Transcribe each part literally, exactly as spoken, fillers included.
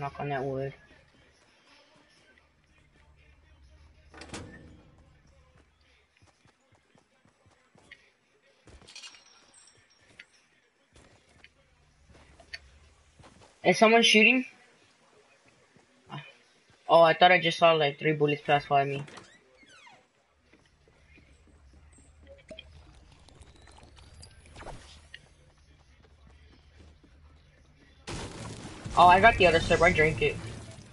Knock on that wood. Is someone shooting? Oh, I thought I just saw like three bullets pass by me. Oh, I got the other slip. I drank it.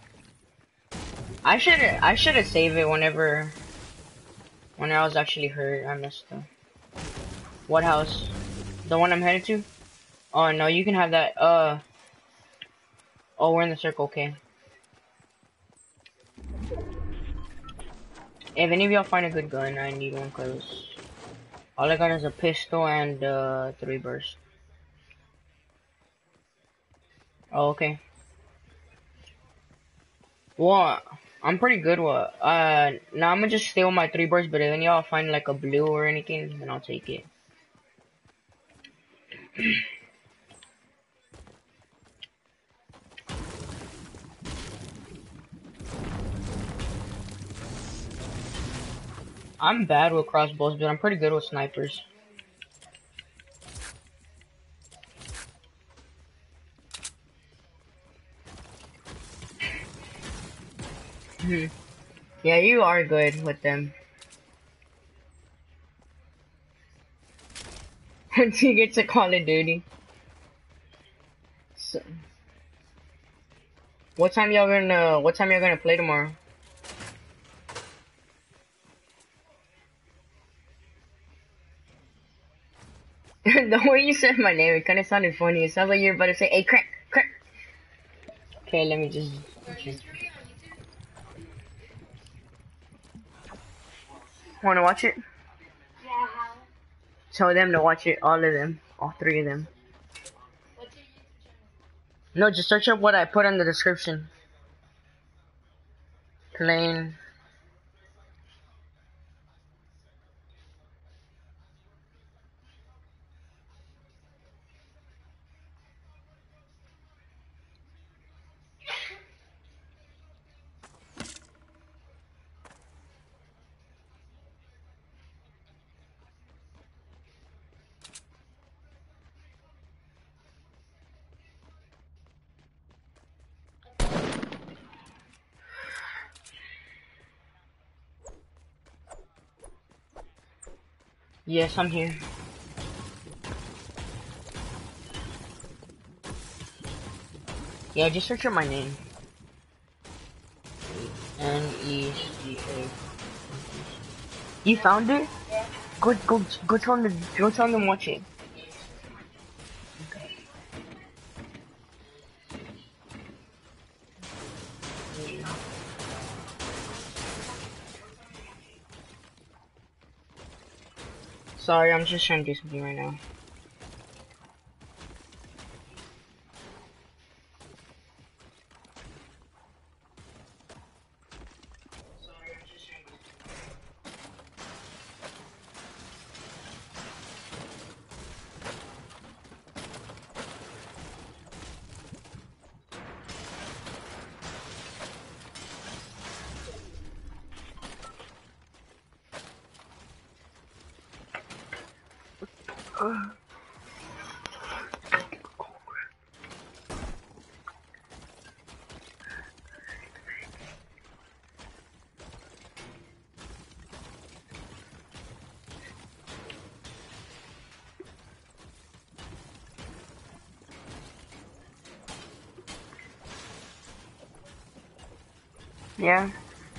I should I should have saved it whenever when I was actually hurt. I missed up. What house? The one I'm headed to? Oh no, you can have that. Uh. Oh, we're in the circle. Okay. If any of y'all find a good gun, I need one, cause all I got is a pistol and uh three bursts. Oh, okay. Well, I'm pretty good with, uh, now I'm gonna just stay with my three bursts, but if any y'all find like a blue or anything, then I'll take it. I'm bad with crossbows, but I'm pretty good with snipers. Hmm. Yeah, you are good with them. Once you get to Call of Duty. So, what time y'all gonna, what time y'all gonna play tomorrow? The way you said my name, it kinda sounded funny. It sounds like you're about to say, hey, crack, crack. Okay, let me just... Okay. Wanna watch it? Yeah. Tell them to watch it, all of them. All three of them. What's your YouTube channel? No, just search up what I put in the description. Plain. Yes, I'm here. Yeah, just search up my name. N E C A. You found it? Yeah. Go, go, go tell them to, go tell them to watch it. Okay. Sorry, I'm just trying to do something right now. Yeah.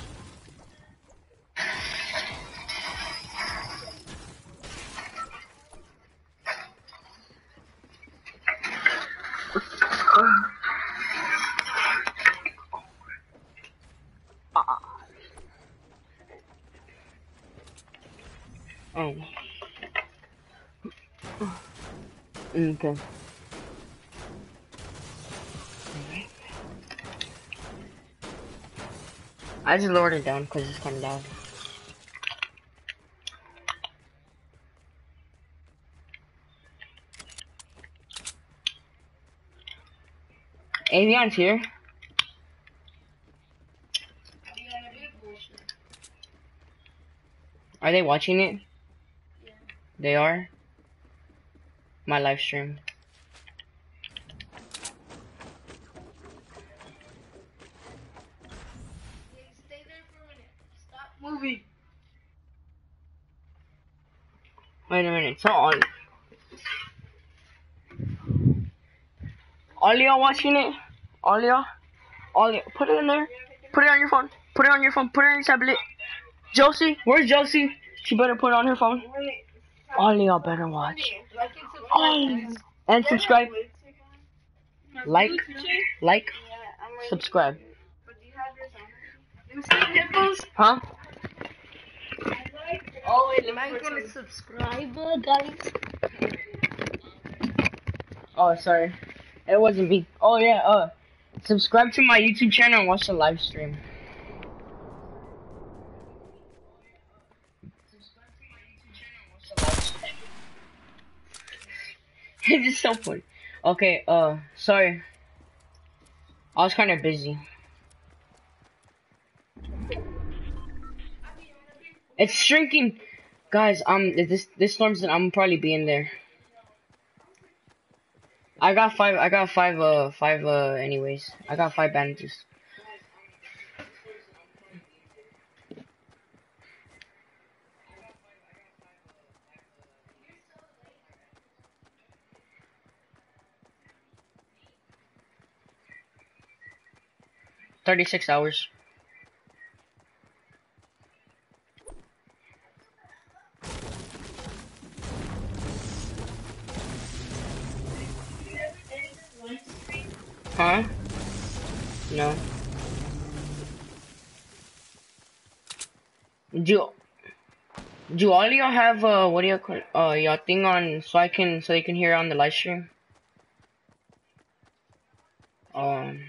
Oh. Okay. I just lowered it down because it's kind of loud. Avion's here. Are they watching it? Yeah. They are? My live stream. Yeah, stay there for a minute. Stop moving. Wait a minute. So all all y'all watching it? All y'all? All y'all. Put it in there. Put it on your phone. Put it on your phone. Put it on your tablet. Josie, where's Josie? She better put it on her phone. All y'all better watch. Like and subscribe. Oh, and subscribe. Like, like, Yeah, I'm ready. subscribe. But do you have yours on? You see nipples? Huh? Oh, wait, am I gonna subscribe, uh, guys? Oh, sorry. It wasn't me. Oh, yeah, uh, subscribe to my YouTube channel and watch the live stream. It's just so funny. Okay, uh, sorry. I was kind of busy. It's shrinking. Guys, um, this, this storm's, I'm probably be in there. I got five, I got five, uh, five, uh, anyways. I got five bandages. thirty-six hours. Huh? No. Do do all of y'all have uh what do you call uh y'all thing on so I can so you can hear on the live stream? Um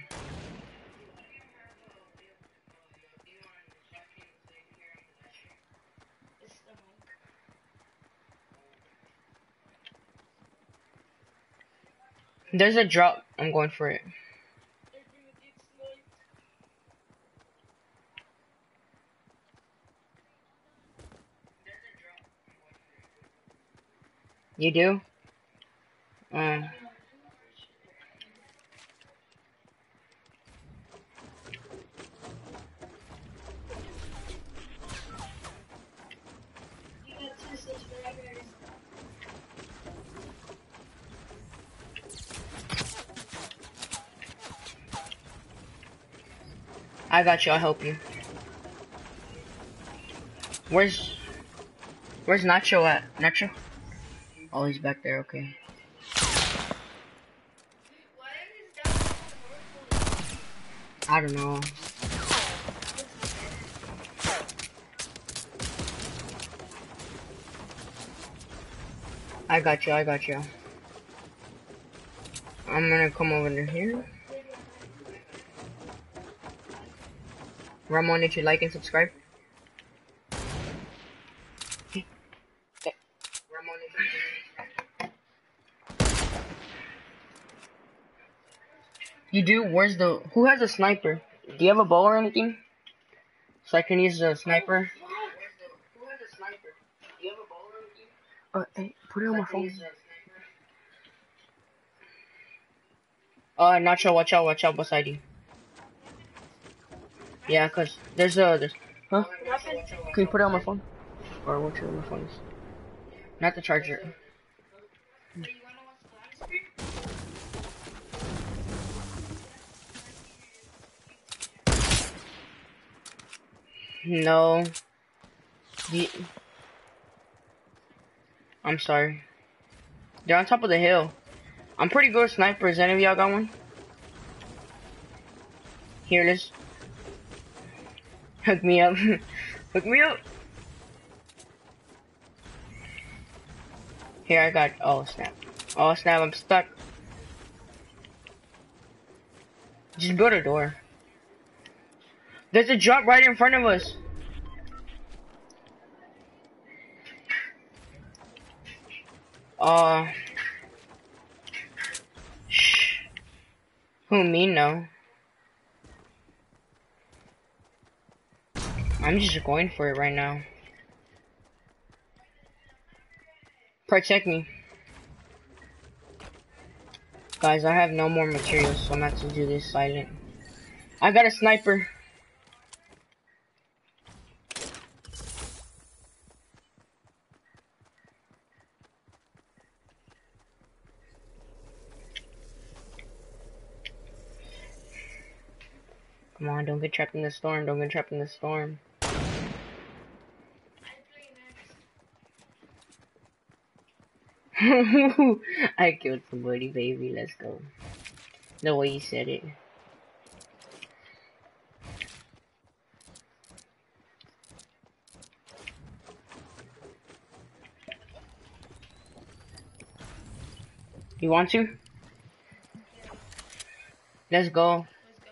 There's a drop. I'm going for it. You do? Um I got you, I'll help you. Where's Where's Nacho at? Nacho? Oh, he's back there, okay. I don't know. I got you, I got you. I'm gonna come over to here. Ramon, did you like and subscribe? You do? Where's the... Who has a sniper? Do you have a bow or anything? So I can use the sniper? Who has a sniper? Do you have a bow or anything? Uh, hey, put it on my phone. Uh, Nacho, watch out, watch out beside you. Yeah, cause there's a... There's, huh? Can you put it on my phone? Or what's your my phone is? Not the charger. No. The, I'm sorry. They're on top of the hill. I'm pretty good with snipers. Any of y'all got one? Here it is. Hook me up. Hook me up. Here, I got... Oh, snap. Oh, snap. I'm stuck. Just build a door. There's a drop right in front of us. Uh... Shh. Who, me? No. I'm just going for it right now. Protect me. Guys, I have no more materials, so I'm gonna have to do this silent. I got a sniper. Come on, don't get trapped in the storm. Don't get trapped in the storm. I killed somebody, baby. Let's go. The way you said it. You want to? Let's go.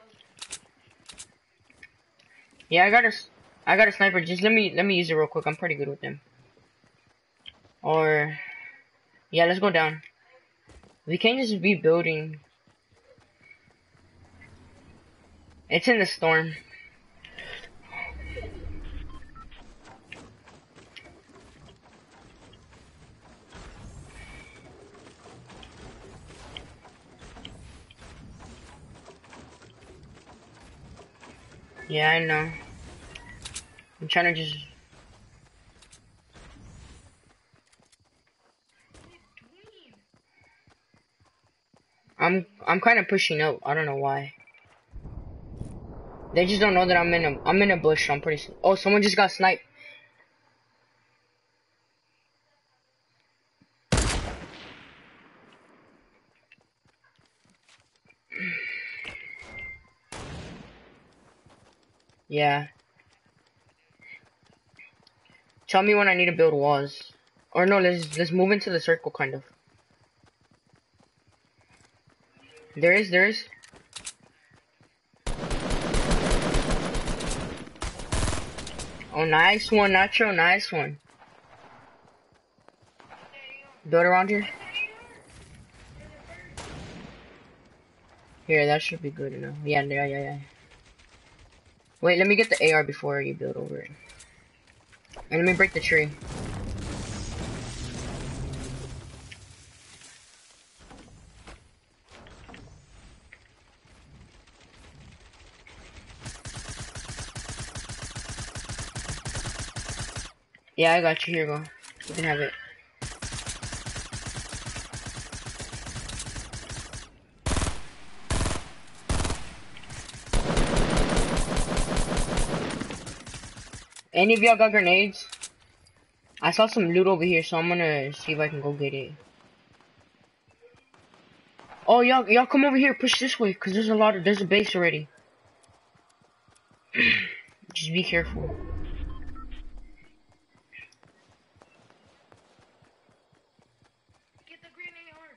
Yeah, I got a, I got a sniper. Just let me, let me use it real quick. I'm pretty good with them. Or, yeah, let's go down. We can't just be building. It's in the storm. Yeah, I know. I'm trying to just. I'm, I'm kind of pushing out. I don't know why. They just don't know that I'm in a, I'm in a bush. So I'm pretty. Oh, someone just got sniped. Yeah. Tell me when I need to build walls. Or no, let's let's move into the circle kind of. There is, there is. Oh, nice one, Nacho, nice one. Build around here. Here, that should be good enough. Yeah, yeah, yeah, yeah. Wait, let me get the A R before you build over it. And let me break the tree. Yeah, I got you. Here, go. You can have it. Any of y'all got grenades? I saw some loot over here, so I'm gonna see if I can go get it. Oh, y'all, y'all come over here. Push this way, cause there's a lot of, there's a base already. Just be careful. Get the green A R.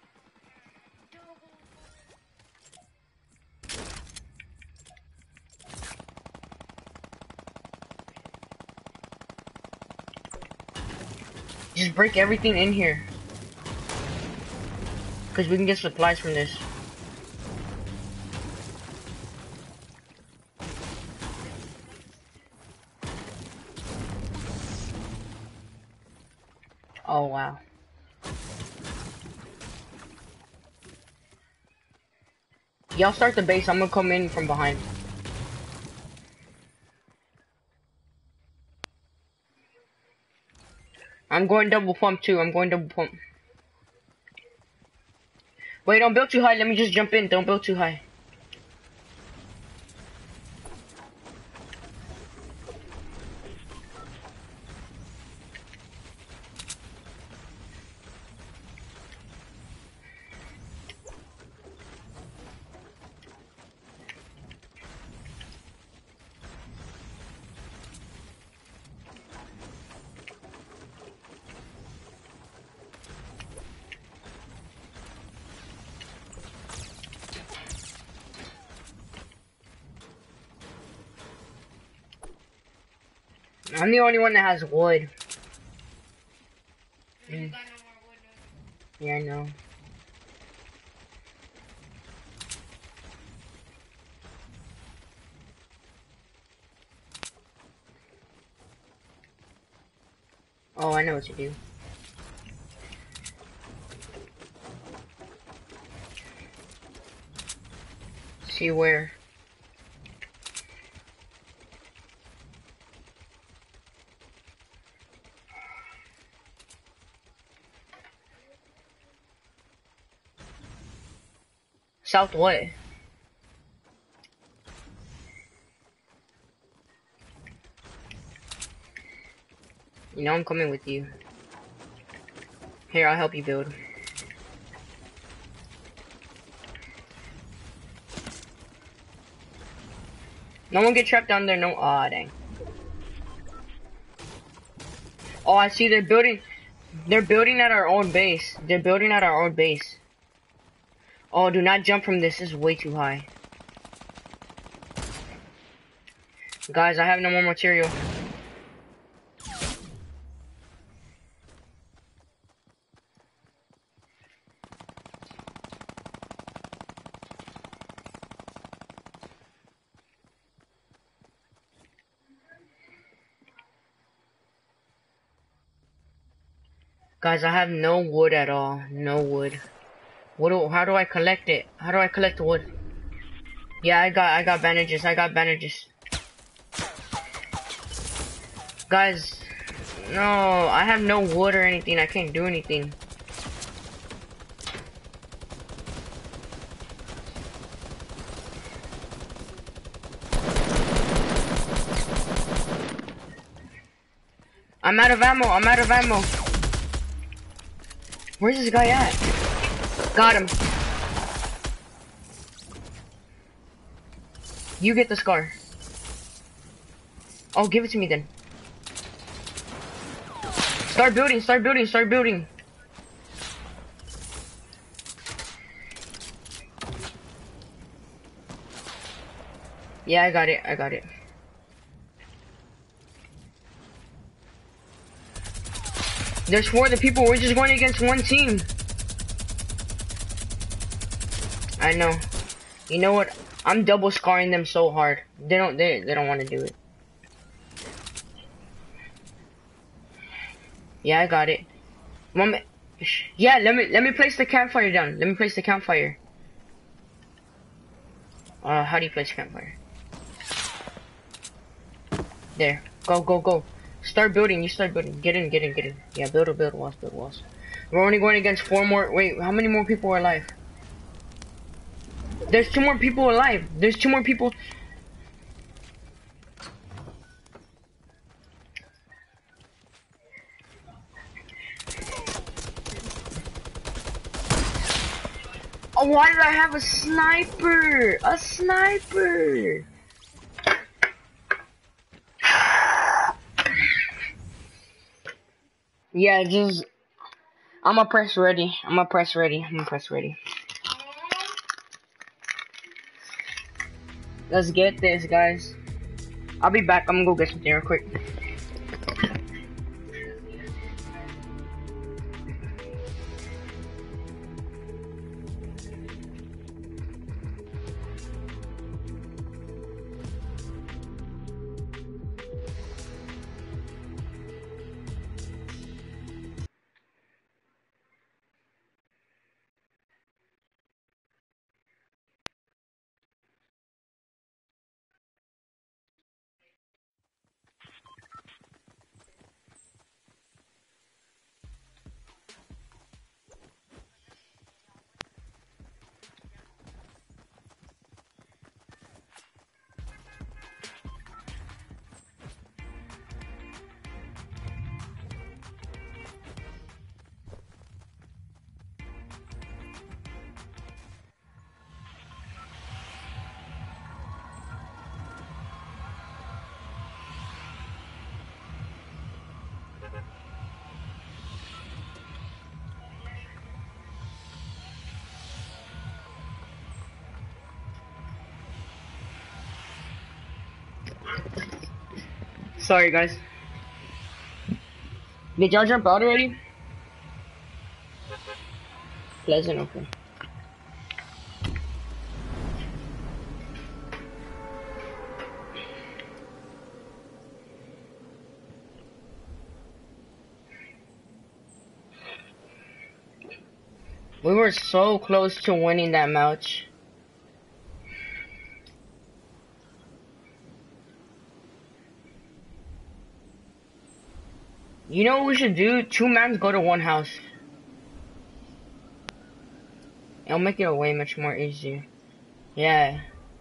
Just break everything in here. Cause we can get supplies from this. Oh, wow. Y'all start the base. I'm gonna come in from behind. I'm going double pump too. I'm going double pump. Wait, don't build too high. Let me just jump in. Don't build too high. I'm the only one that has wood. Mm. Yeah, I know. Oh, I know what to do. See where. South what? You know I'm coming with you. Here, I'll help you build. No one get trapped down there, no. Aw, dang. Oh, I see they're building. They're building at our own base. They're building at our own base. Oh, do not jump from this. This is way too high. Guys, I have no more material. Guys, I have no wood at all. No wood. What do, how do I collect it? How do I collect the wood? Yeah, I got I got bandages. I got bandages. Guys, no, I have no wood or anything. I can't do anything. I'm out of ammo. I'm out of ammo. Where's this guy at? Got him. You get the scar. Oh, give it to me then. Start building, start building, start building. Yeah, I got it, I got it. There's four other people, we're just going against one team. I know. You know what? I'm double scarring them so hard. They don't they they don't want to do it. Yeah, I got it. Mom, yeah, let me let me place the campfire down. Let me place the campfire. Uh, how do you place campfire? There. Go, go, go. Start building. You start building. Get in, get in, get in. Yeah, build, build walls, build walls. We're only going against four more. Wait, how many more people are alive? There's two more people alive. There's two more people. Oh, why did I have a sniper? A sniper! Yeah, just... I'ma press ready. I'ma press ready. I'ma press ready. Let's get this, guys. I'll be back. I'm gonna go get something real quick. Sorry, guys. Did y'all jump out already? Pleasant, okay. We were so close to winning that match. You know what we should do? Two mans go to one house. It'll make it way much more easier. Yeah.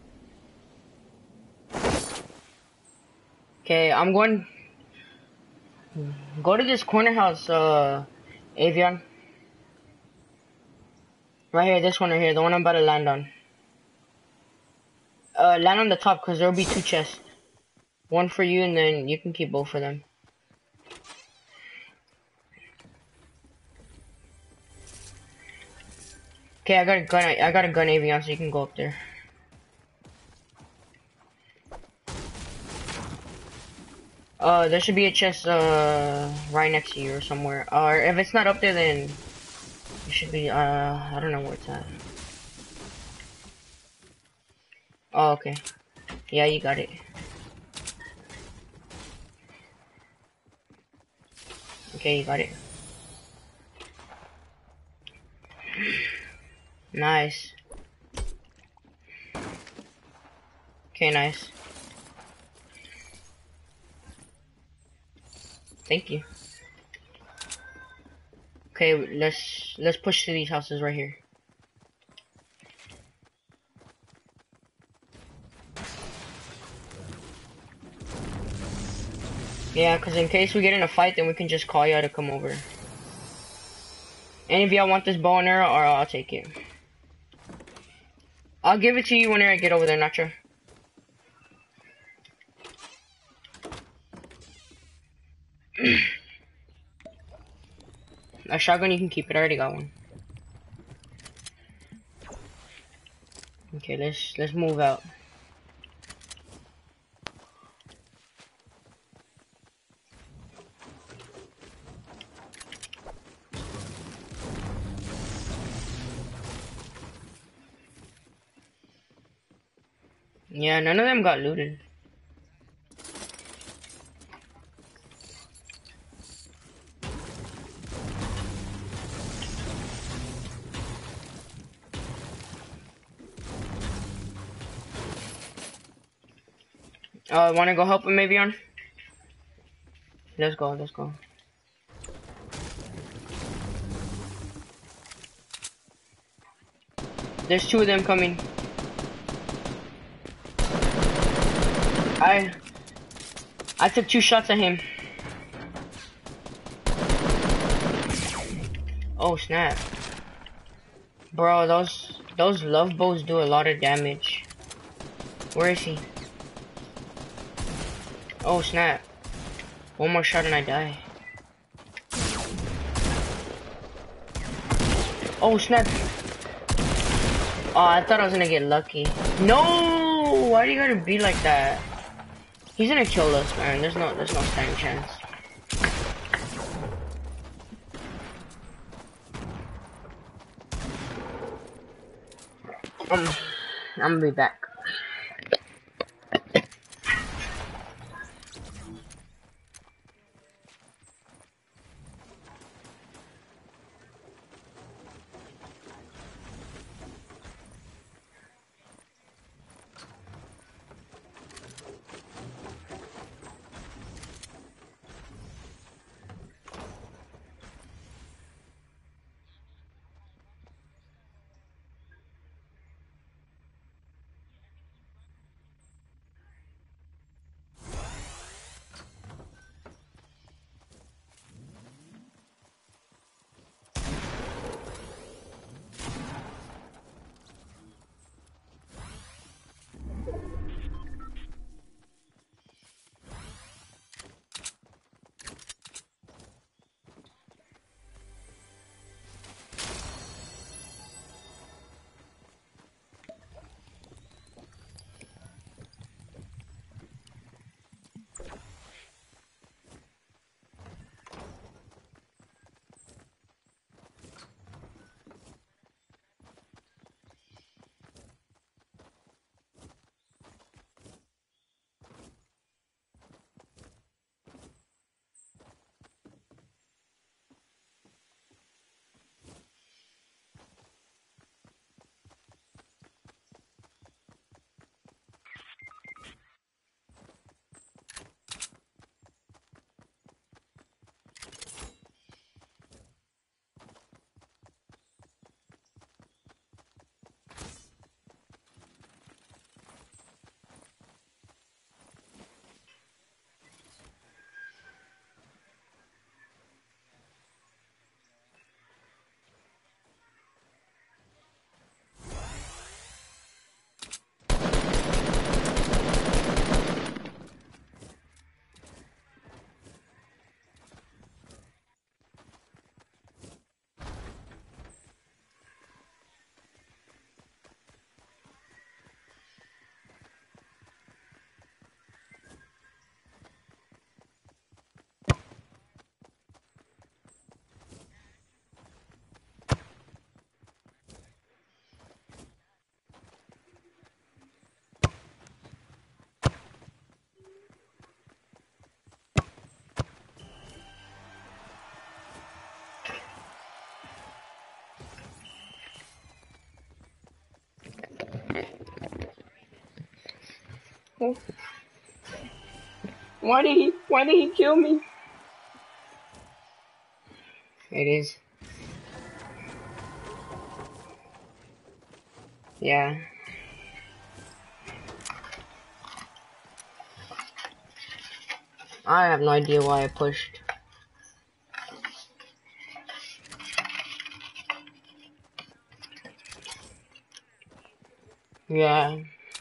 Okay, I'm going. Go to this corner house, uh, Avion. Right here, this one right here, the one I'm about to land on. Uh, land on the top, because there'll be two chests. One for you, and then you can keep both of them. Okay, I got a gun, I got a gun, Avion, so you can go up there. Uh, there should be a chest, uh, right next to you or somewhere. Or if it's not up there, then it should be, uh, I don't know where it's at. Oh, okay. Yeah, you got it. Okay, you got it. Nice. Okay, nice. Thank you. Okay, let's let's push to these houses right here. Yeah, cause in case we get in a fight, then we can just call y'all to come over. Any of y'all want this bow and arrow, or I'll take it. I'll give it to you whenever I get over there, Nacho. A shotgun, you can keep it. I already got one. Okay, let's let's move out. Yeah, none of them got looted. Uh, wanna go help him, maybe on? Let's go, let's go. There's two of them coming. I I took two shots at him. Oh snap. Bro, those those love bows do a lot of damage. Where is he? Oh snap. One more shot and I die. Oh snap. Oh, I thought I was gonna get lucky. No! Why do you gotta be like that? He's gonna kill us, man. There's no there's no standing chance. Um I'm gonna be back. Why did he? Why did he kill me? It is. Yeah. I have no idea why I pushed. Yeah.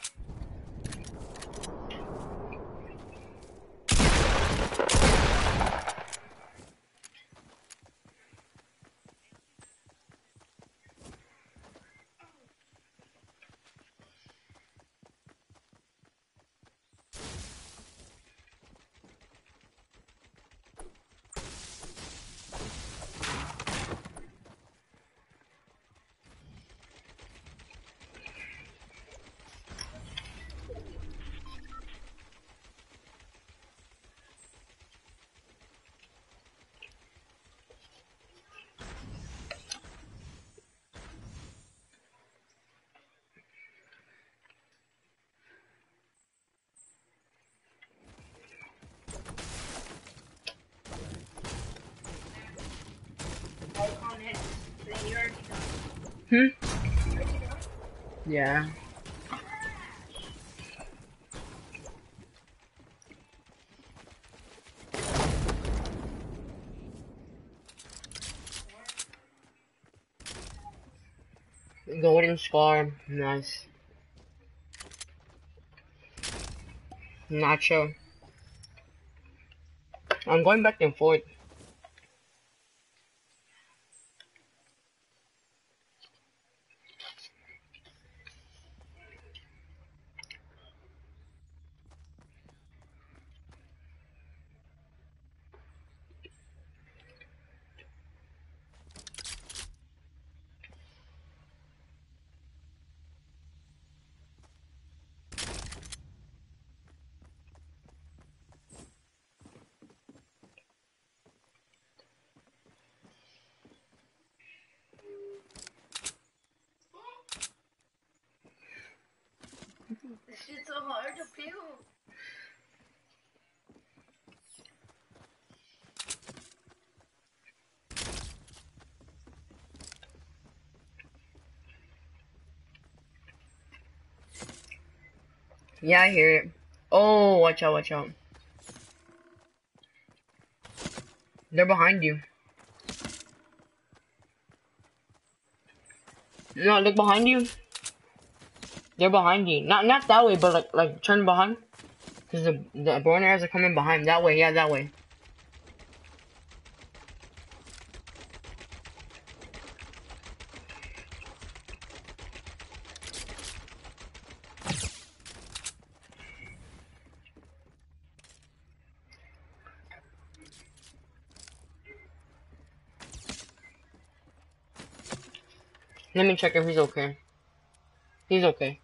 Icon hits. Then you already done. Hmm. You already done? Yeah. Golden scar. Nice. Nacho. I'm going back and forth. This shit's so hard to peel. Yeah, I hear it. Oh, watch out, watch out. They're behind you. No, look behind you. They're behind you. Not not that way, but like like turn behind. Cause the the born arrows are coming behind. That way, yeah, that way. Let me check if he's okay. He's okay.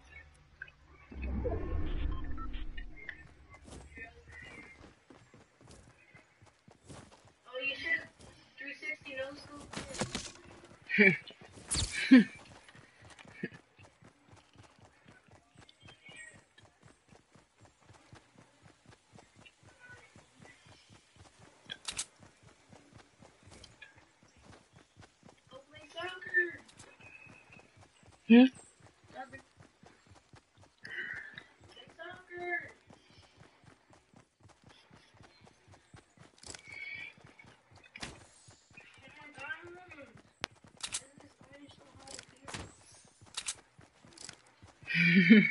Oh, you should three sixty no scope. Go play soccer. Hmm? Soccer. Play soccer. Get more diamonds. Why is this iron so hard to peel?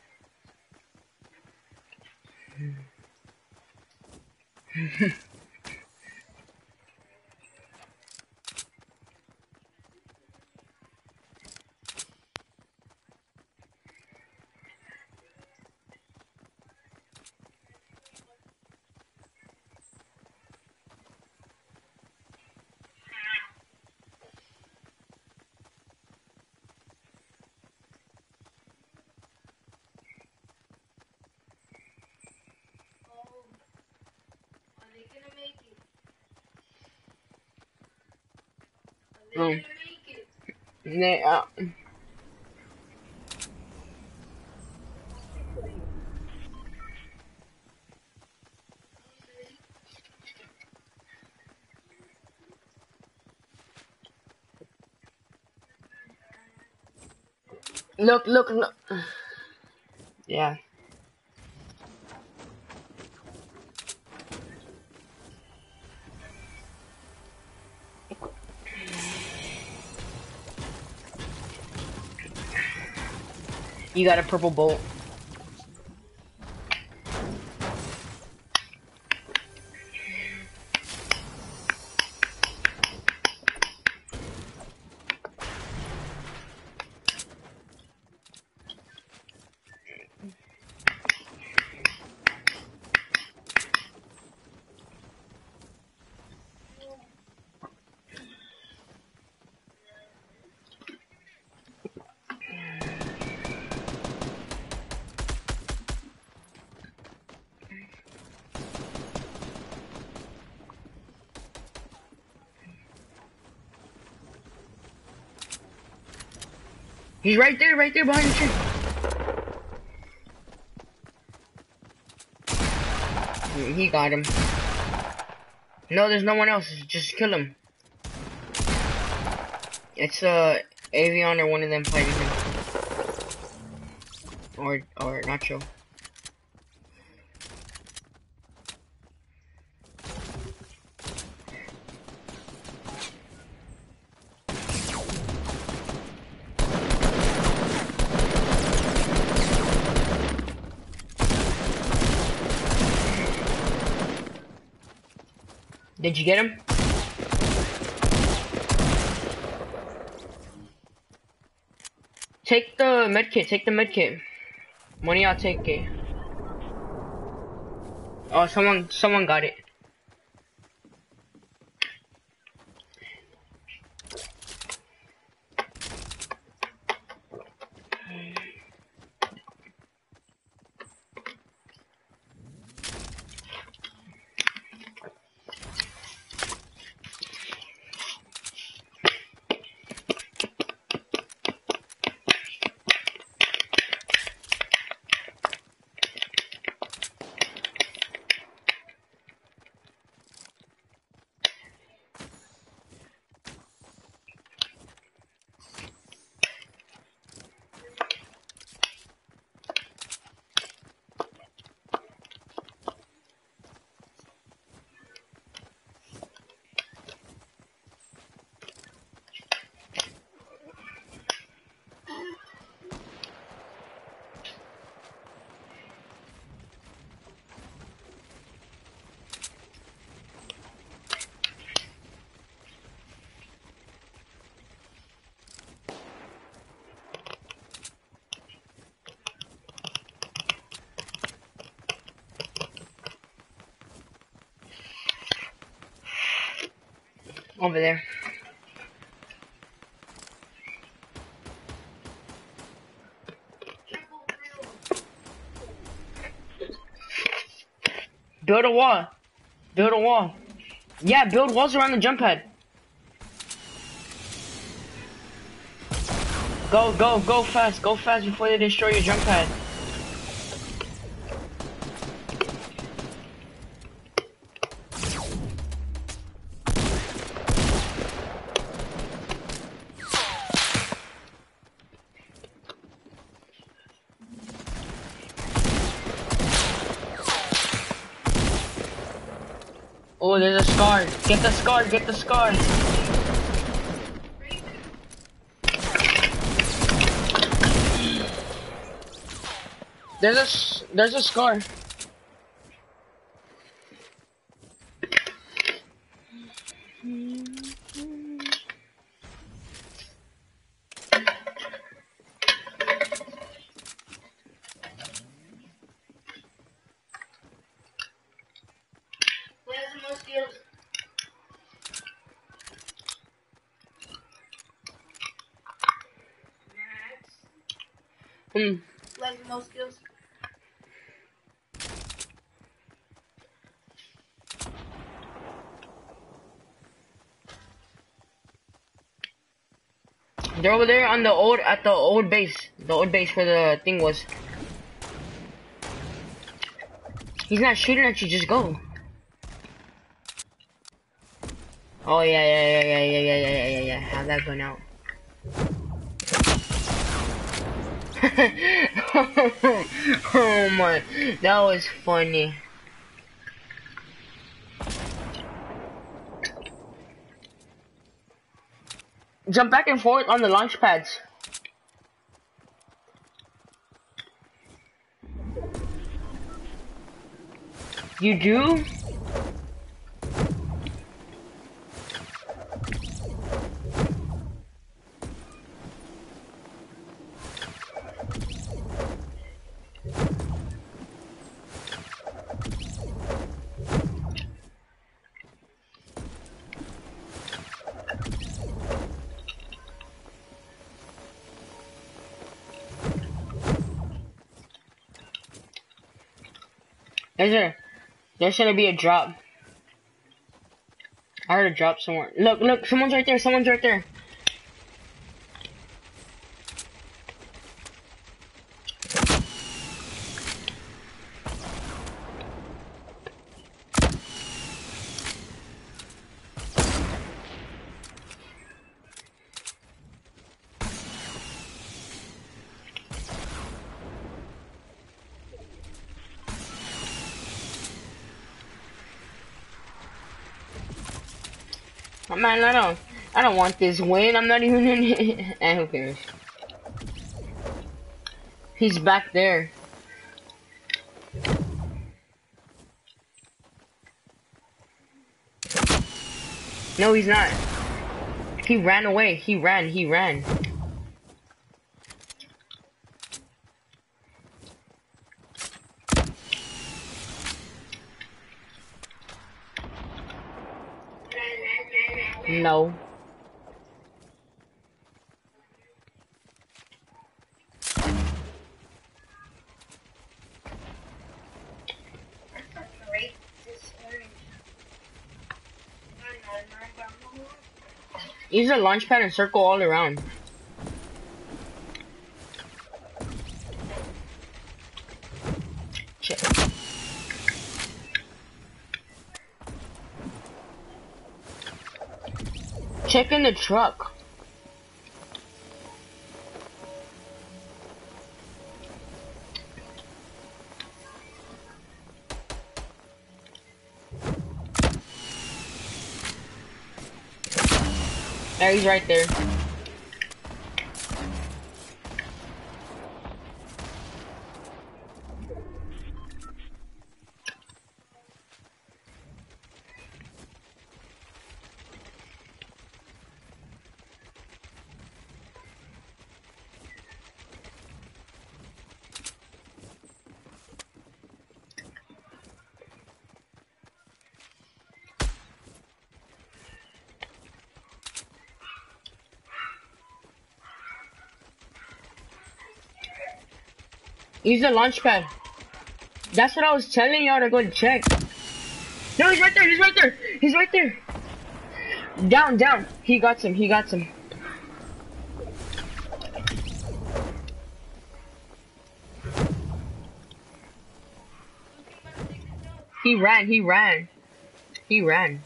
Oh, are they gonna make it? Are they Oh. gonna make it? They, uh, Look, look, look. Yeah. You got a purple bolt. He's right there, right there behind the tree. He got him. No, there's no one else. Just kill him. It's uh Avion or one of them fighting him. Or or Nacho. Did you get him? Take the medkit, take the medkit. Money, I'll take it. Oh, someone, someone got it. Over there. Build a wall. Build a wall. Yeah, build walls around the jump pad. Go, go, go fast. Go fast before they destroy your jump pad. Oh, there's a scar. Get the scar, get the scar. There's a, there's a scar. Hmm. Like the most skills. They're over there on the old, at the old base. The old base where the thing was. He's not shooting at you, just go. Oh yeah, yeah, yeah, yeah, yeah, yeah, yeah, yeah, yeah. Have that gun out. Oh my, that was funny. Jump back and forth on the launch pads. You do? Is there? There's gonna be a drop. I heard a drop somewhere. Look, look, someone's right there, someone's right there. Oh, man, I don't, I don't want this win. I'm not even in it. And who cares? He's back there. No, he's not. He ran away. He ran. He ran. No. Use a launch pad and circle all around. Check. Check in the truck. There, he's right there. Use the launch pad. That's what I was telling y'all to go check. No, he's right there. He's right there. He's right there. Down, down. He got him. He got him. He ran. He ran. He ran.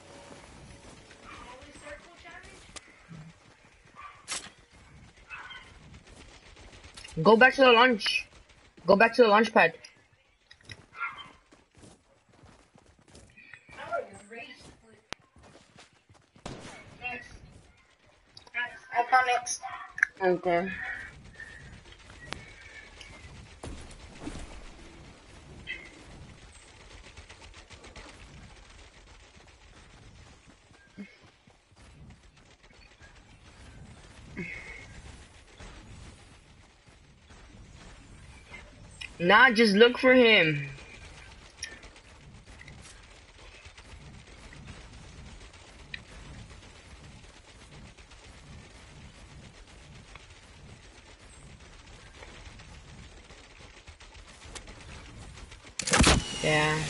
Go back to the launch. Go back to the launch pad. Next. Next. I found next. Okay. Nah, just look for him. Yeah.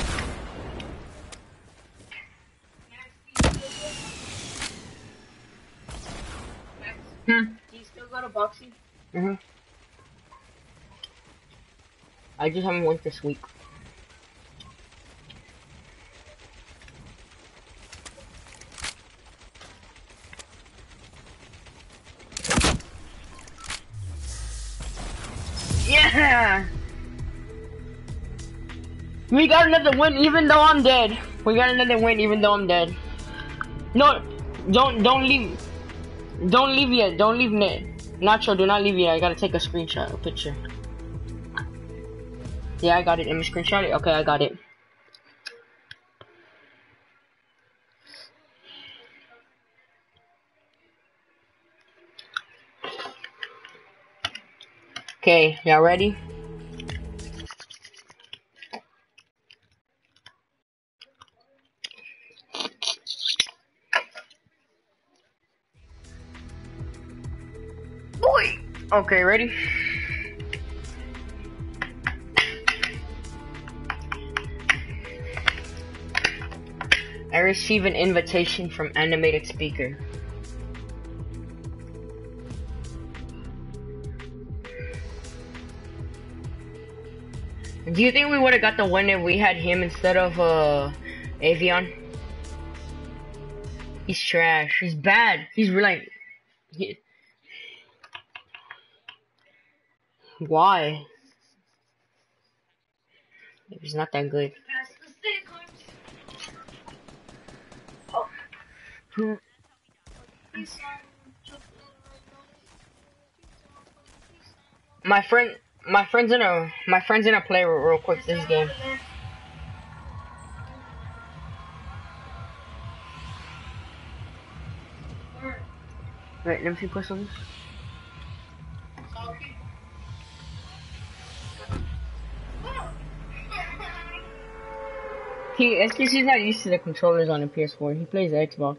Hmm. Do you still go to boxing? Mhm. I just haven't went this week. We got another win even though I'm dead. We got another win even though I'm dead. No, don't don't leave. Don't leave yet. Don't leave yet. Nacho, do not leave yet. I gotta take a screenshot, a picture. Yeah, I got it. Let me screenshot it. Okay, I got it. Okay, y'all ready? Boy. Okay, ready? I receive an invitation from animated speaker. Do you think we would have got the win if we had him instead of uh Avion? He's trash. He's bad. He's really. He... Why? He's not that good. Oh. My friend, my friend's in a, my friend's in a play real, real quick this game. Wait, let me see push on this. He, it's because he's not used to the controllers on the P S four. He plays the Xbox.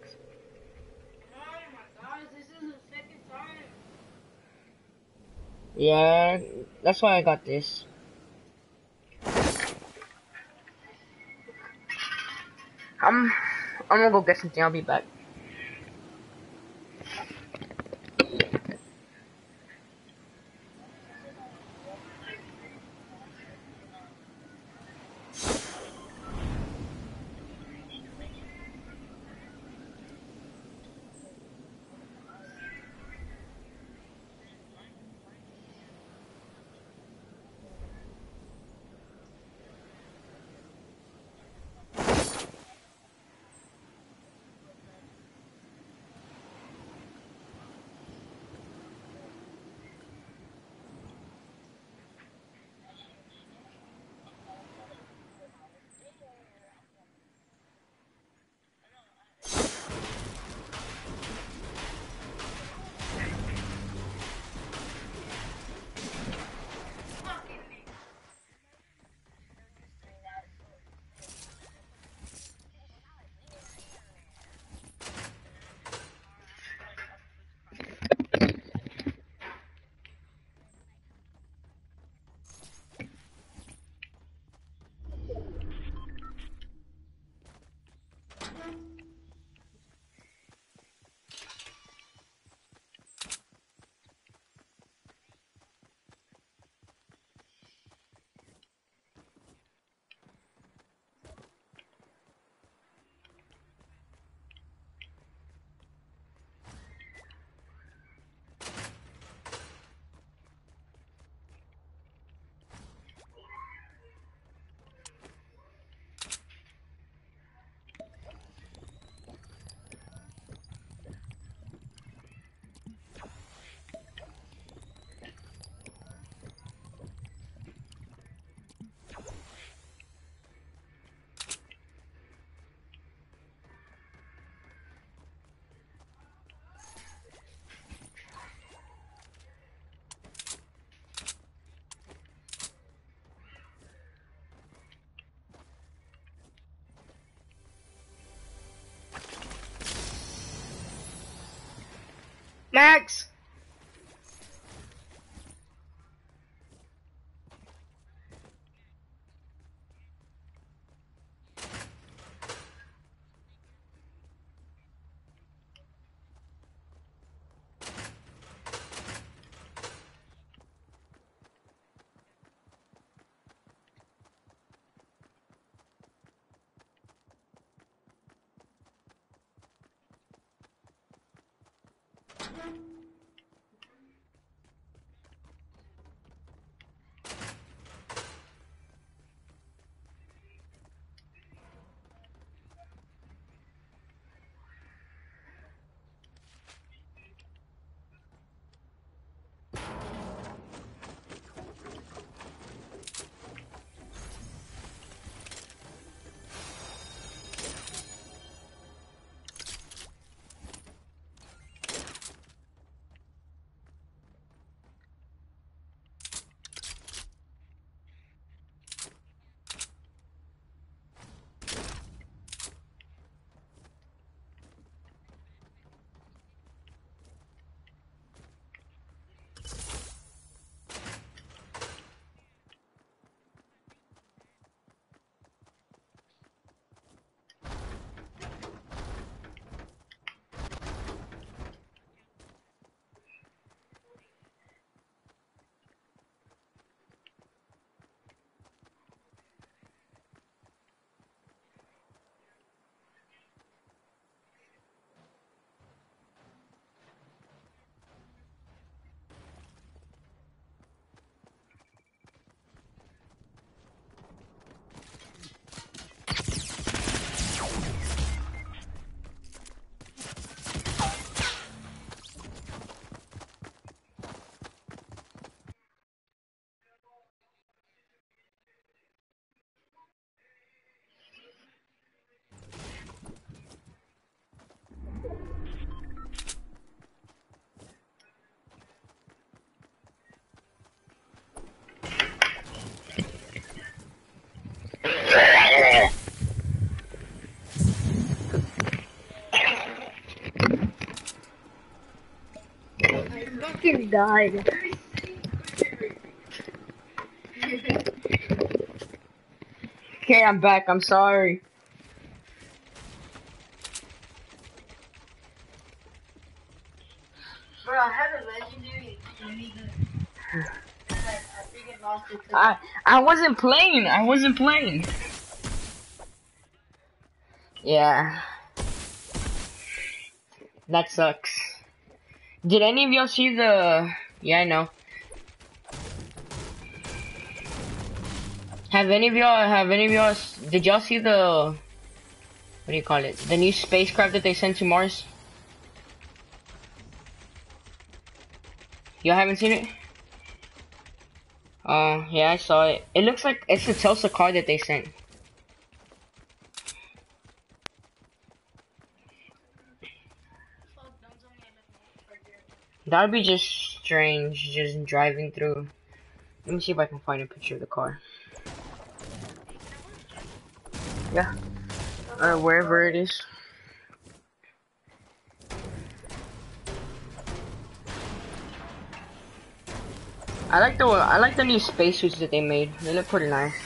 Yeah, that's why I got this. I'm, I'm gonna go get something. I'll be back. Max! died. Okay, I'm back. I'm sorry. Bro, I had a legendary twenty gun. I, I freaking lost it. I I wasn't playing. I wasn't playing. Yeah. That sucks. Did any of y'all see the? Yeah, I know. Have any of y'all? Have any of y'all? Did y'all see the? What do you call it? The new spacecraft that they sent to Mars? Y'all haven't seen it? Oh, uh, yeah, I saw it. It looks like it's the Tesla car that they sent. That would be just strange, just driving through. Let me see if I can find a picture of the car. Yeah. Or wherever it is. I like the I like the new spacesuits that they made. They look pretty nice.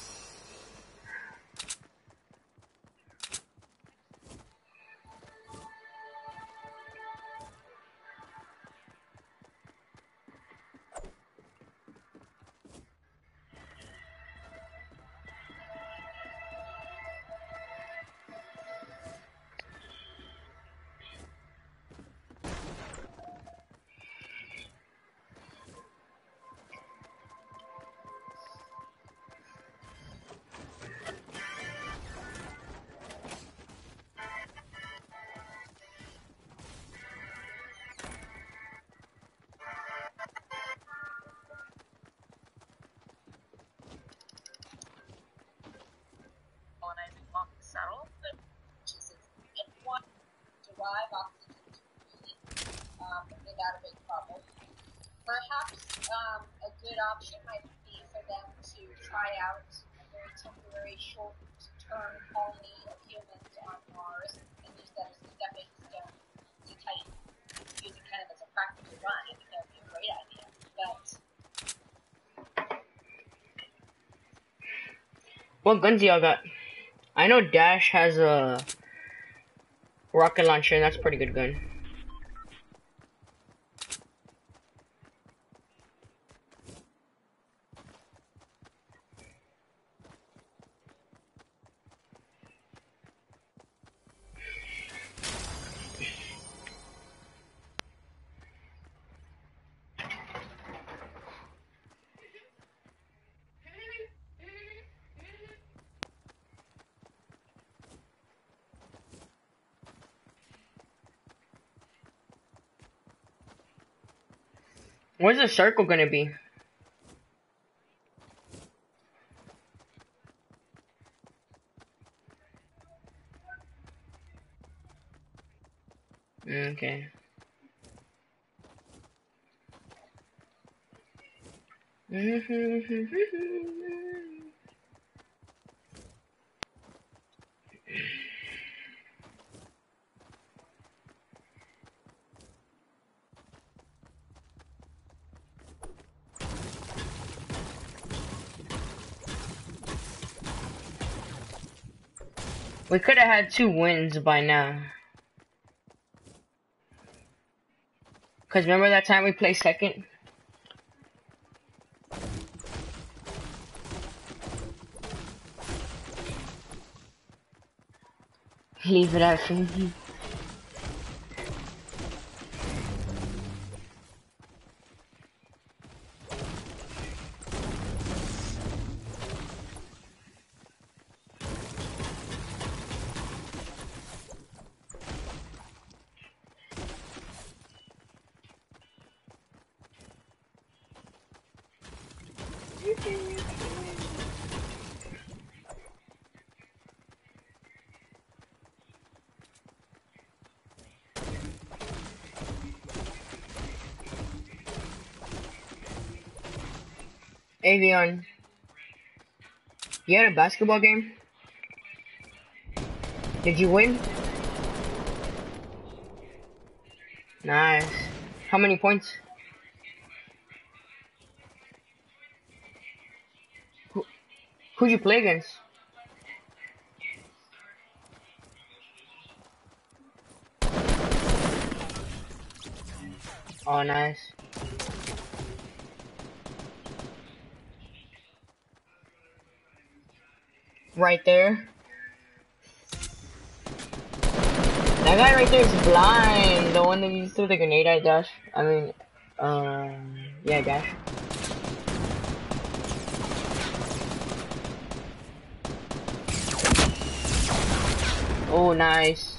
Perhaps um, a good option might be for them to try out a very temporary, short-term colony of humans on Mars and use that as a stepping stone to Titan, using kind of as a practical run. I think that would be a great idea. But what guns y'all got? I know Dash has a rocket launcher, and that's a pretty good gun. Where's the circle gonna be? Okay. We could have had two wins by now. Cause remember that time we played second? Leave it at me. Avion, you had a basketball game? Did you win? Nice. How many points? Who'd you play against? Oh, nice. Right there. That guy right there is blind. The one that you threw the grenade at, Dash. I mean, um, yeah, Dash. Oh, nice.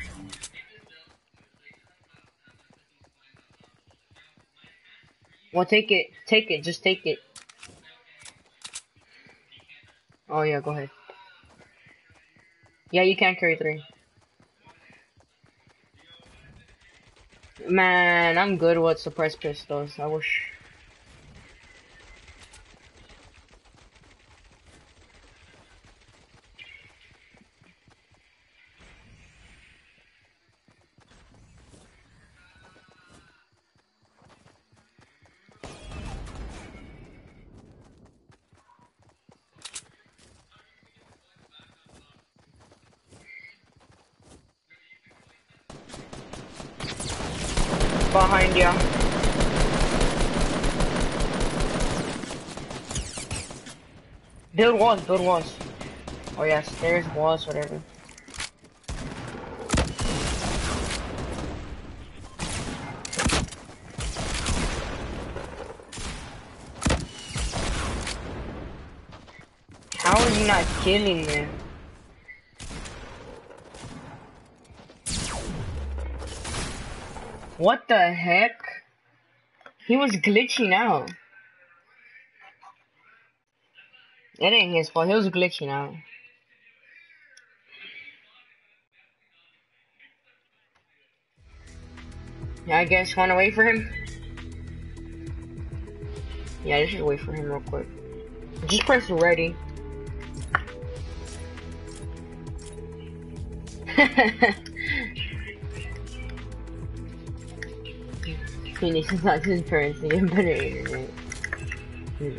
Well, take it. Take it. Just take it. Oh, yeah, go ahead. Yeah, you can carry three. Man, I'm good with suppressed pistols. I wish. Behind ya. Build walls, build walls. Oh yeah, stairs, walls, whatever. How are you not killing me? What the heck? He was glitching out. It ain't his fault, he was glitching out. Yeah, I guess wanna wait for him? Yeah, I should wait for him real quick. Just press ready. Phoenix is not his parents, they get better internet. Hmm.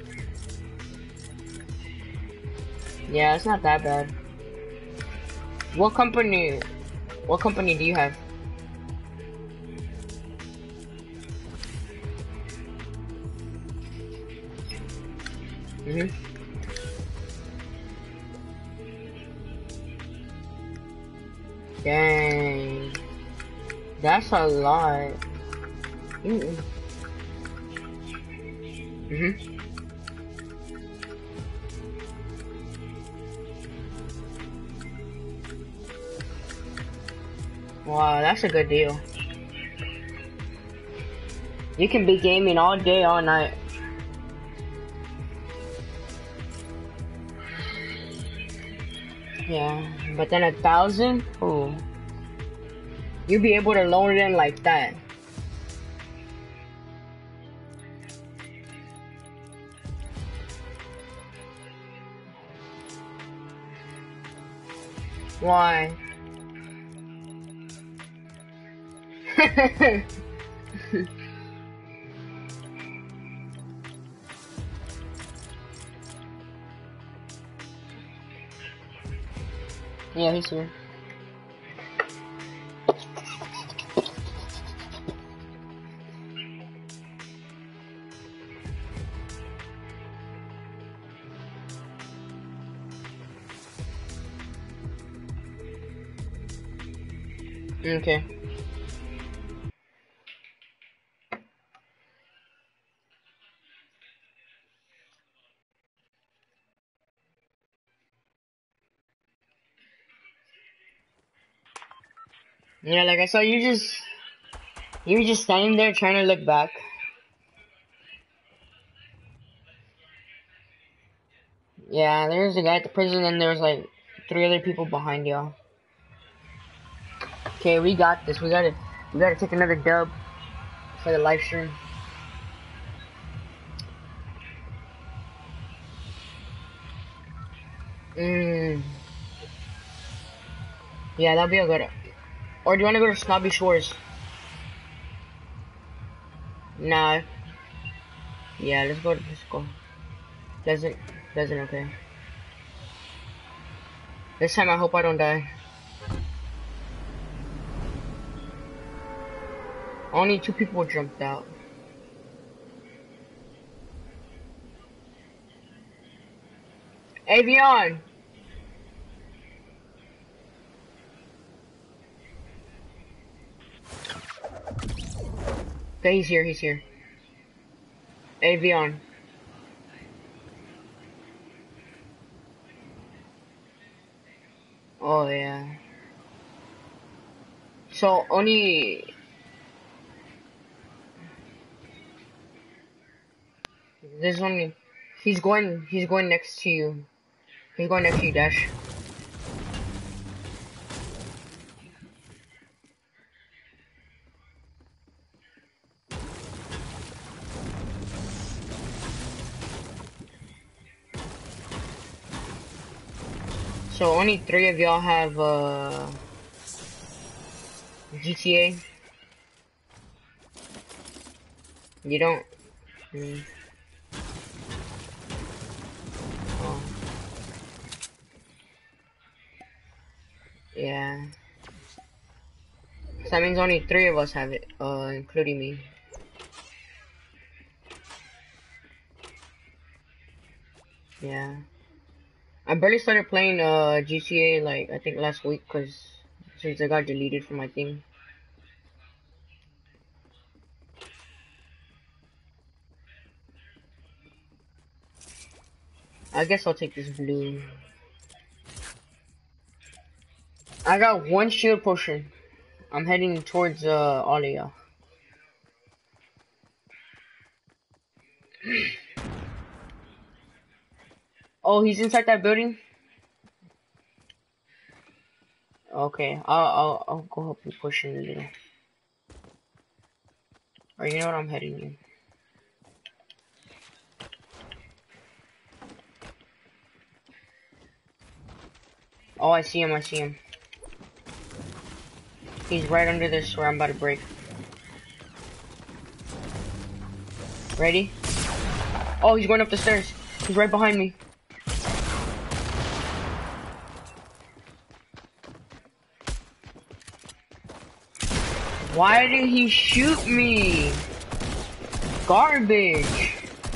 Yeah, it's not that bad. What company? What company do you have? Mhm. Dang, that's a lot. Mm-mm. Mhm. Wow, that's a good deal. You can be gaming all day, all night. Yeah, but then a thousand? Ooh. You'll be able to load it in like that. Why? Yeah, he's here. Okay. Yeah, like I saw you just you were just standing there trying to look back. Yeah, there's a guy at the prison and there's like three other people behind y'all. Okay, we got this. We gotta we gotta take another dub for the live stream. Mmm. Yeah, that'll be a good. Or do you wanna go to Snobby Shores? Nah. Yeah, let's go. Let's go. Doesn't doesn't okay. This time I hope I don't die. Only two people jumped out. Avion! Okay, he's here, he's here. Avion. Oh yeah. So only there's only he's going he's going next to you. He's going next to you, Dash. So only three of y'all have uh G T A. You don't. Mm. Oh. Yeah. So that means only three of us have it, uh, including me. Yeah. I barely started playing uh G T A like I think last week, cause since I got deleted from my thing. I guess I'll take this blue. I got one shield potion. I'm heading towards uh Alia. Oh, he's inside that building? Okay, I'll I'll I'll go help you push in a little. Or you know what, I'm heading in. Oh, I see him, I see him. He's right under this where I'm about to break. Ready? Oh, he's going up the stairs. He's right behind me. Why did he shoot me? Garbage.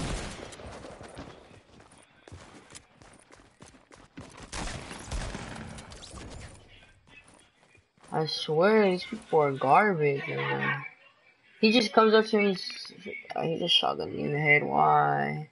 I swear, these people are garbage, man. He just comes up to me, he's, uh, he just shotgun me in the head. Why?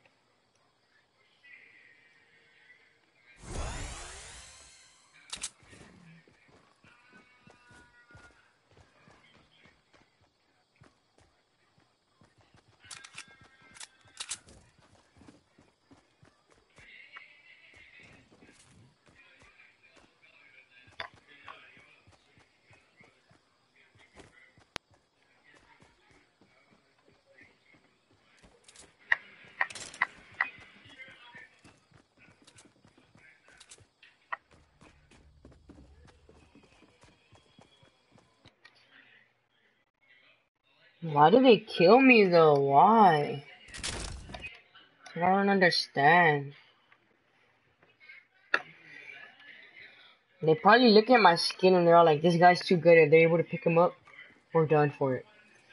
Why did they kill me though? Why? I don't understand. They probably look at my skin and they're all like, this guy's too good. If they're able to pick him up, we're done for it.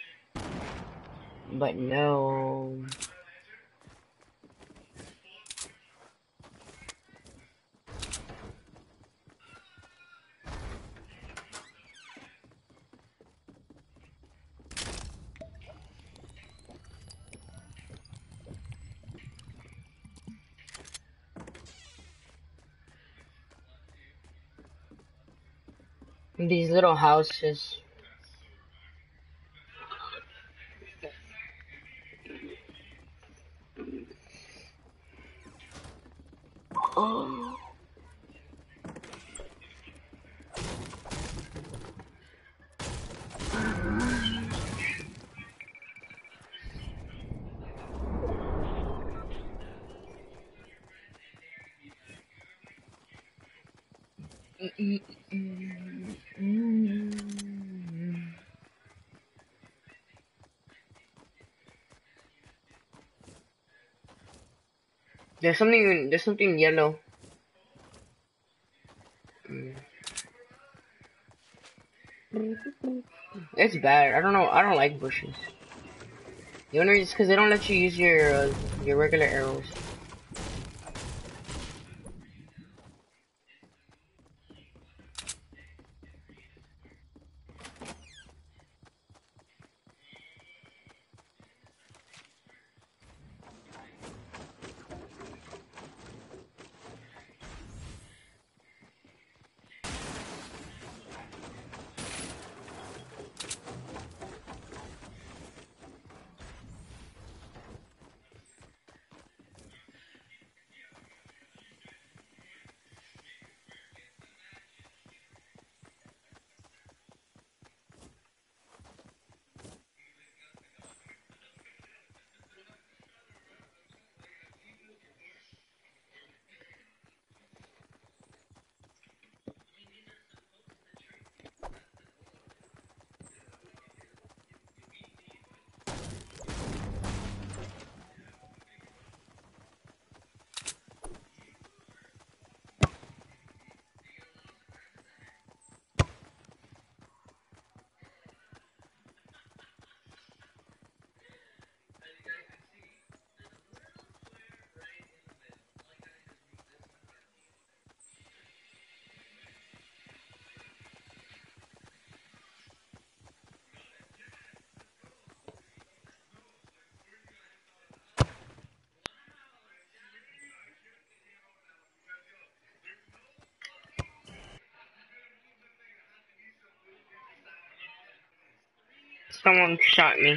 But no. These little houses. Oh. There's something. There's something yellow. It's bad. I don't know. I don't like bushes. The only reason is because they don't let you use your uh, your regular arrows. Someone shot me.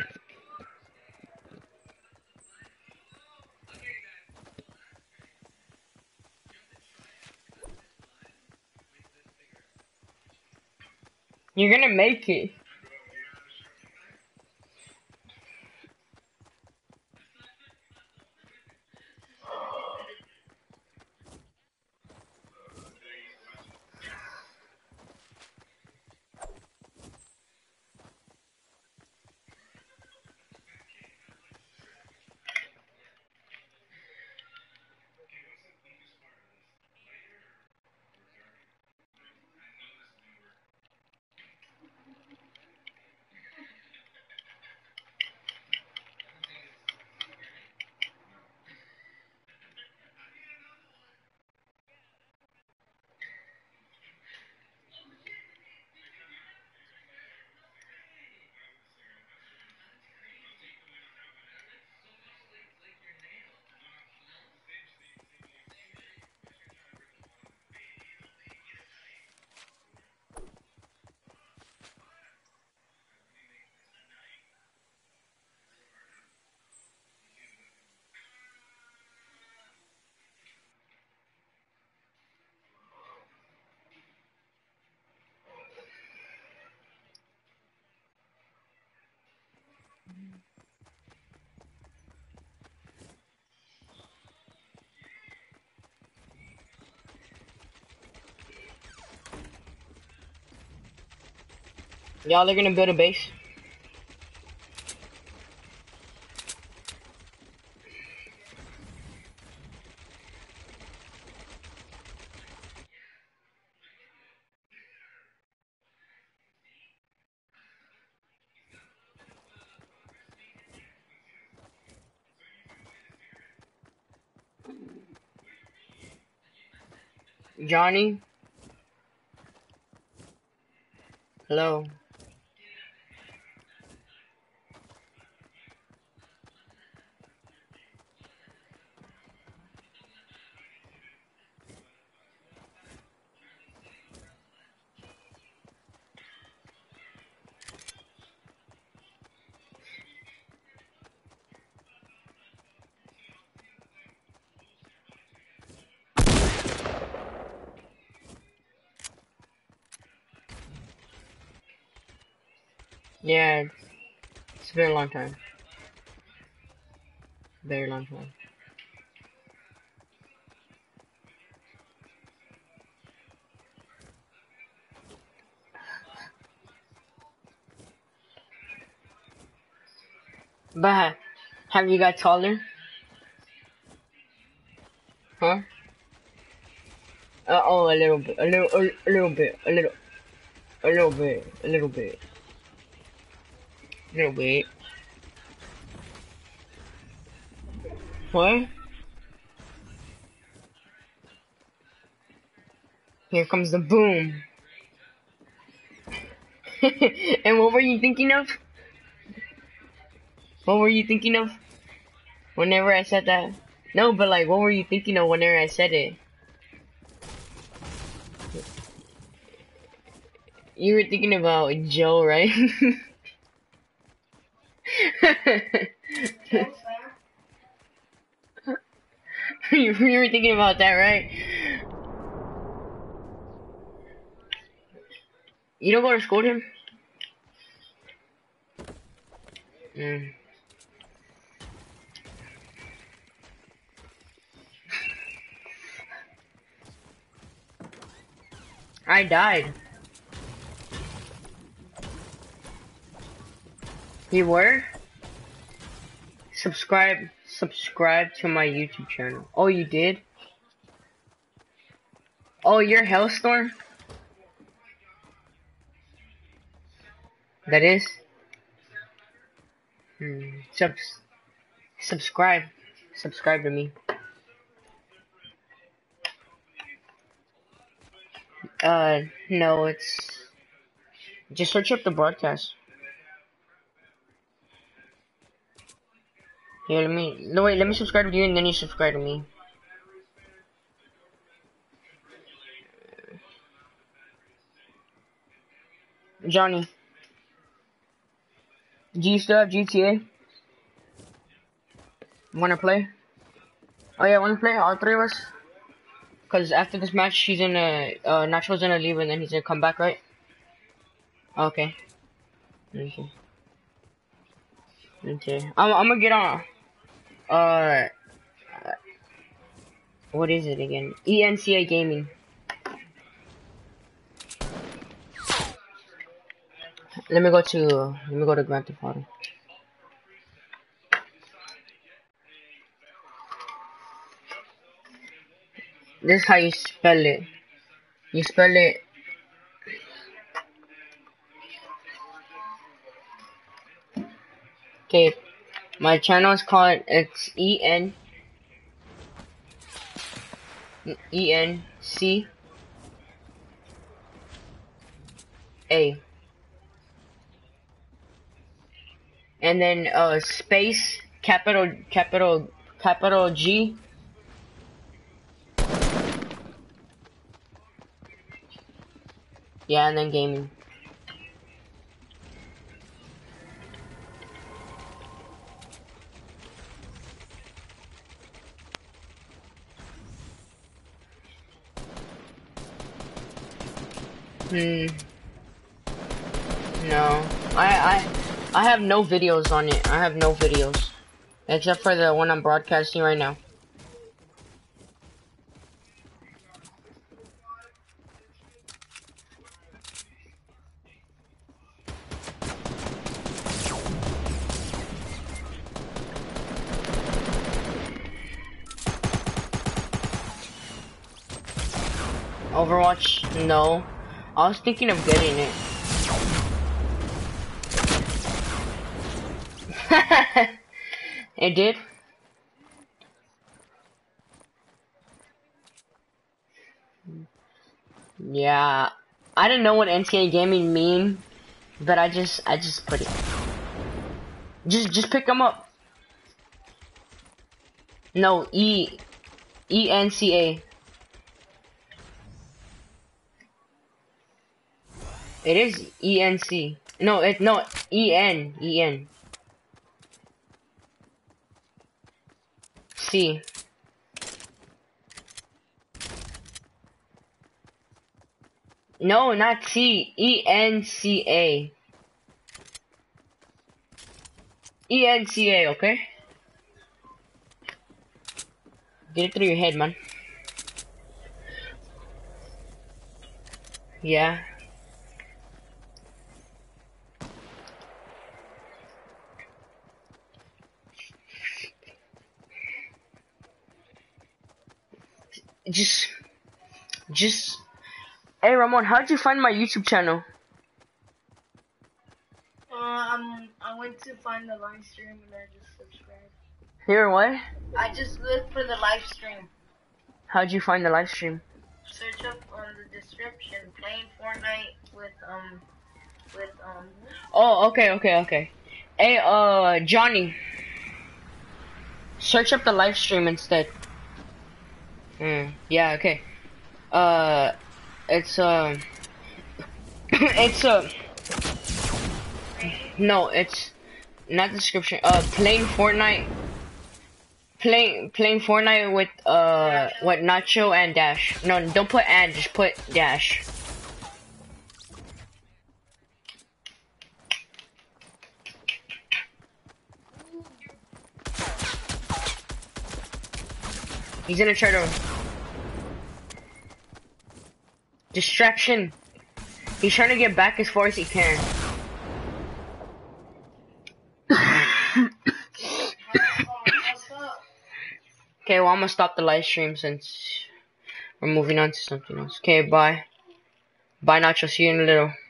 You're gonna make it. Y'all are gonna build a base. Johnny? Hello? Yeah, it's a very long time. Very long time. But have you got taller? Huh? Uh, Uh, oh, a little bit, a little, a, a little bit, a little, a little bit, a little bit, a little bit. What? Here comes the boom. And what were you thinking of? What were you thinking of? Whenever I said that? No, but like, what were you thinking of whenever I said it? You were thinking about Joe, right? you, you were thinking about that, right? You don't go to school with him? Mm. I died. You were? Subscribe, subscribe to my YouTube channel. Oh, you did? Oh, you're Hellstorm? That is? Hmm. Subs subscribe. Subscribe to me. Uh, no, it's... Just search up the broadcast. Here, let me... No, wait, let me subscribe to you and then you subscribe to me. Johnny. Do you still have G T A? Wanna play? Oh yeah, wanna play? All three of us? Cause after this match, she's gonna... Uh, Nacho's gonna leave and then he's gonna come back, right? Okay. Okay. Okay. I'm, I'm gonna get on... Uh... What is it again? E N C A Gaming. Let me go to... Let me go to Grand Theft Auto. This is how you spell it. You spell it... Okay. My channel is called... It's E N... E N C... A. And then uh space capital capital capital G. Yeah, and then gaming. Hmm. No. I I I have no videos on it. I have no videos. Except for the one I'm broadcasting right now. Overwatch? No. I was thinking of getting it. It did? Yeah. I didn't know what N C A Gaming mean, but I just I just put it. Just just pick them up. No, E E N C A. It is E N C. No, it no E N E N C. No, not C. E N C A. E N C A, okay? Get it through your head, man. Yeah. Just, just. Hey Ramon, how'd you find my YouTube channel? Uh, um, I went to find the live stream and I just subscribed. Here, what? I just looked for the live stream. How'd you find the live stream? Search up on the description, playing Fortnite with, um, with, um... Oh, okay, okay, okay. Hey, uh, Johnny. Search up the live stream instead. Hmm, yeah, okay. Uh, it's, uh... it's, uh... No, it's... Not the description. Uh, playing Fortnite... Playing, playing Fortnite with, uh, what, Nacho and Dash. No, don't put and, just put Dash. He's gonna try to... Distraction. He's trying to get back as far as he can. Okay, well, I'm gonna stop the live stream since we're moving on to something else. Okay, bye. Bye, Nacho. See you in a little.